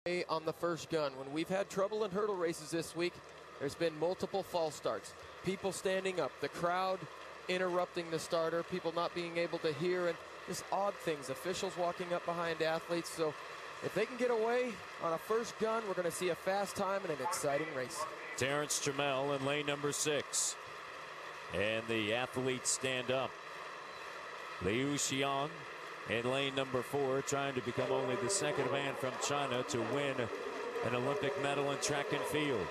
On the first gun. When we've had trouble in hurdle races this week, there's been multiple false starts. People standing up, the crowd interrupting the starter, people not being able to hear, and just odd things. Officials walking up behind athletes. So if they can get away on a first gun, we're going to see a fast time and an exciting race. Terrence Trammell in lane number 6. And the athletes stand up. Liu Xiang in lane number 4, trying to become only the second man from China to win an Olympic medal in track and field.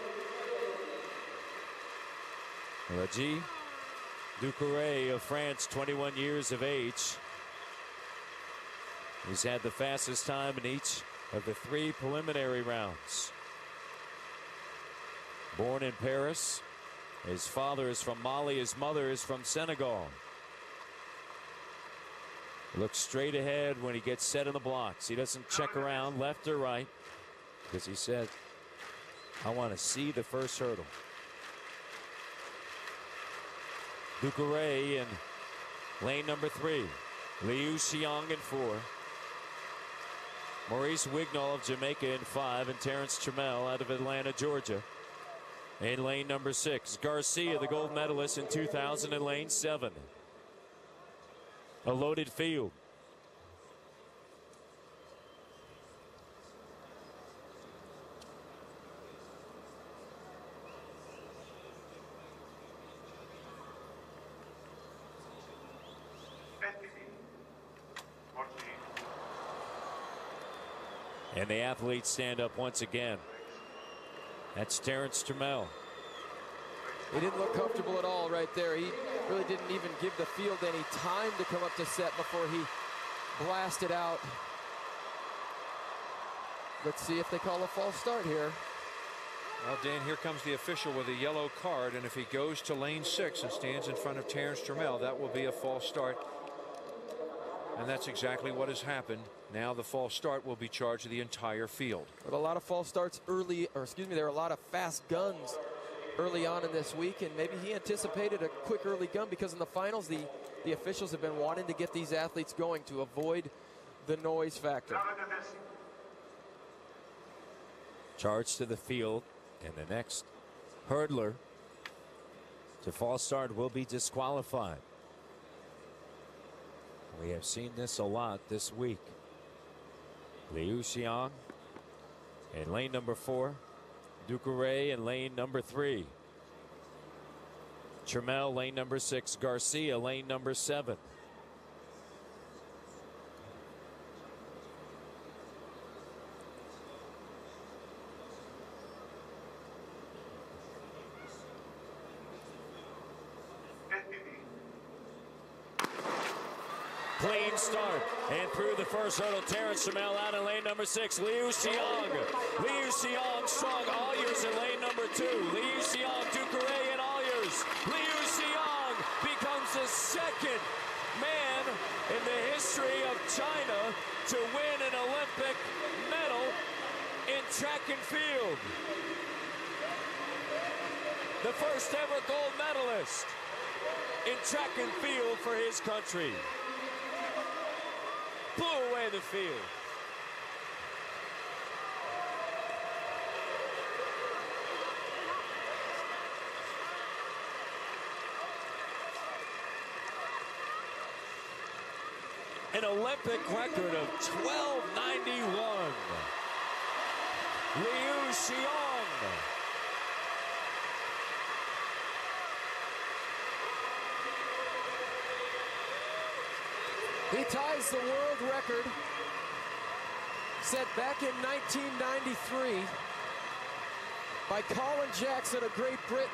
Raji Ducouré of France, 21 years of age. He's had the fastest time in each of the 3 preliminary rounds. Born in Paris. His father is from Mali, his mother is from Senegal. Looks straight ahead when he gets set in the blocks. He doesn't check around left or right because he said, I want to see the first hurdle. Ducouré in lane number 3. Liu Xiang in 4. Maurice Wignall of Jamaica in 5. And Terrence Trammell out of Atlanta, Georgia in lane number 6. Garcia, the gold medalist in 2000, in lane 7. A loaded field. And the athletes stand up once again. That's Terrence Trammell. He didn't look comfortable at all right there. He really didn't even give the field any time to come up to set before he blasted out. Let's see if they call a false start here. Well, Dan, here comes the official with a yellow card, and if he goes to lane 6 and stands in front of Terrence Trammell, that will be a false start. And that's exactly what has happened. Now the false start will be charged to the entire field. But a lot of false starts early, or excuse me, there are a lot of fast guns early on in this week, and maybe he anticipated a quick early gun because in the finals the officials have been wanting to get these athletes going to avoid the noise factor. Charge to the field, and the next hurdler to false start will be disqualified. We have seen this a lot this week. Liu Xiang in lane number 4. Ducouré in lane number 3. Trammell lane number 6. Garcia lane number 7. Clean start, and through the first hurdle, Terrence Trammell out in lane number 6. Liu Xiang. Liu Xiang strong. Alyers in lane number 2. Liu Xiang, Ducouré, and Alyers. Liu Xiang becomes the second man in the history of China to win an Olympic medal in track and field. The first ever gold medalist in track and field for his country. Blew away the field. An Olympic record of 12:91. Liu Xiang. He ties the world record set back in 1993 by Colin Jackson of Great Britain.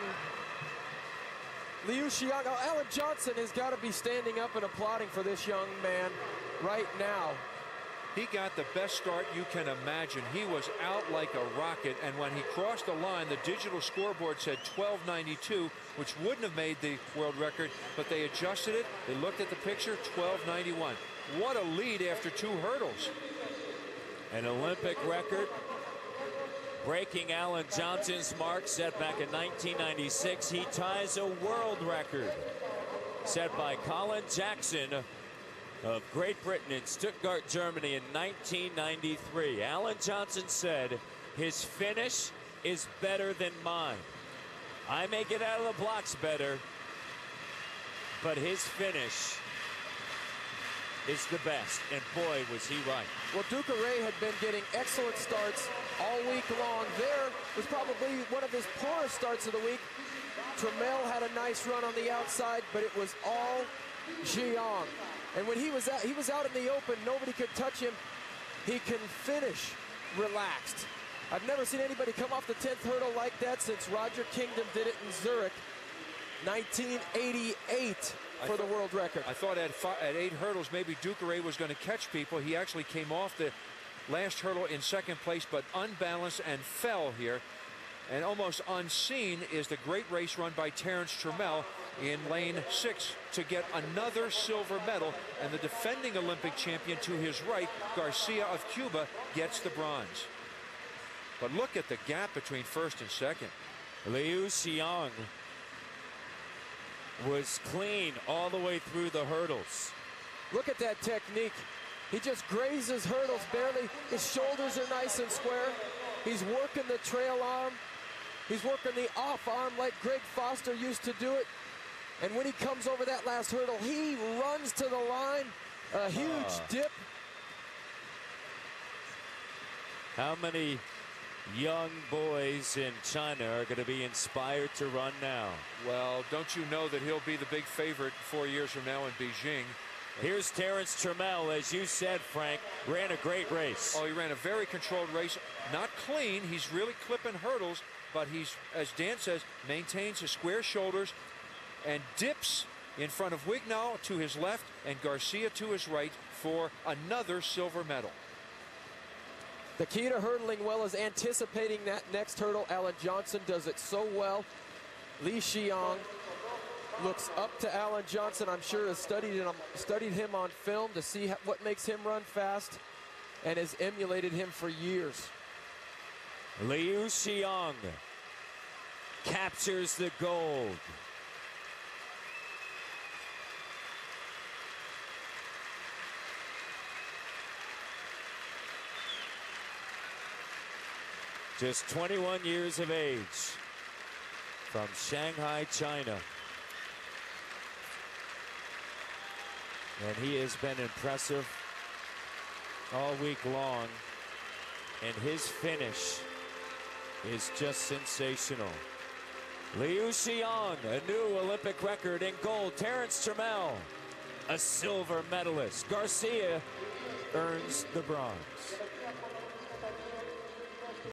Liu Xiang, Alan Johnson has got to be standing up and applauding for this young man right now. He got the best start you can imagine. He was out like a rocket, and when he crossed the line, the digital scoreboard said 12:92, which wouldn't have made the world record, but they adjusted it. They looked at the picture, 12:91. What a lead after 2 hurdles. An Olympic record, breaking Alan Johnson's mark set back in 1996. He ties a world record set by Colin Jackson of Great Britain in Stuttgart, Germany in 1993. Alan Johnson said, his finish is better than mine. I may get out of the blocks better, but his finish is the best. And boy, was he right. Well, Ducouré had been getting excellent starts all week long. There was probably one of his poorest starts of the week. Trammell had a nice run on the outside, but it was all Xiang. And when he was out in the open, nobody could touch him. He can finish relaxed. I've never seen anybody come off the 10th hurdle like that since Roger Kingdom did it in Zurich, 1988 for the world record. I thought at 8 hurdles, maybe Ducouré was going to catch people. He actually came off the last hurdle in second place, but unbalanced and fell here. And almost unseen is the great race run by Terence Trammell in lane 6 to get another silver medal. And the defending Olympic champion to his right, Garcia of Cuba, gets the bronze. But look at the gap between first and second. Liu Xiang was clean all the way through the hurdles. Look at that technique. He just grazes hurdles barely. His shoulders are nice and square. He's working the trail arm. He's working the off arm like Greg Foster used to do it. And when he comes over that last hurdle, he runs to the line. A huge dip. How many young boys in China are going to be inspired to run now? Well, don't you know that he'll be the big favorite 4 years from now in Beijing? Here's Terence Trammell, as you said, Frank, ran a great race. Oh, he ran a very controlled race. Not clean. He's really clipping hurdles, but he's, as Dan says, maintains his square shoulders and dips in front of Wignall to his left and Garcia to his right for another silver medal. The key to hurdling well is anticipating that next hurdle. Alan Johnson does it so well. Li Xiang looks up to Alan Johnson. I'm sure has studied him on film to see what makes him run fast and has emulated him for years. Liu Xiang captures the gold. Just 21 years of age, from Shanghai, China. And he has been impressive all week long, and his finish is just sensational. Liu Xiang, a new Olympic record in gold. Terence Trammell, a silver medalist. Garcia earns the bronze.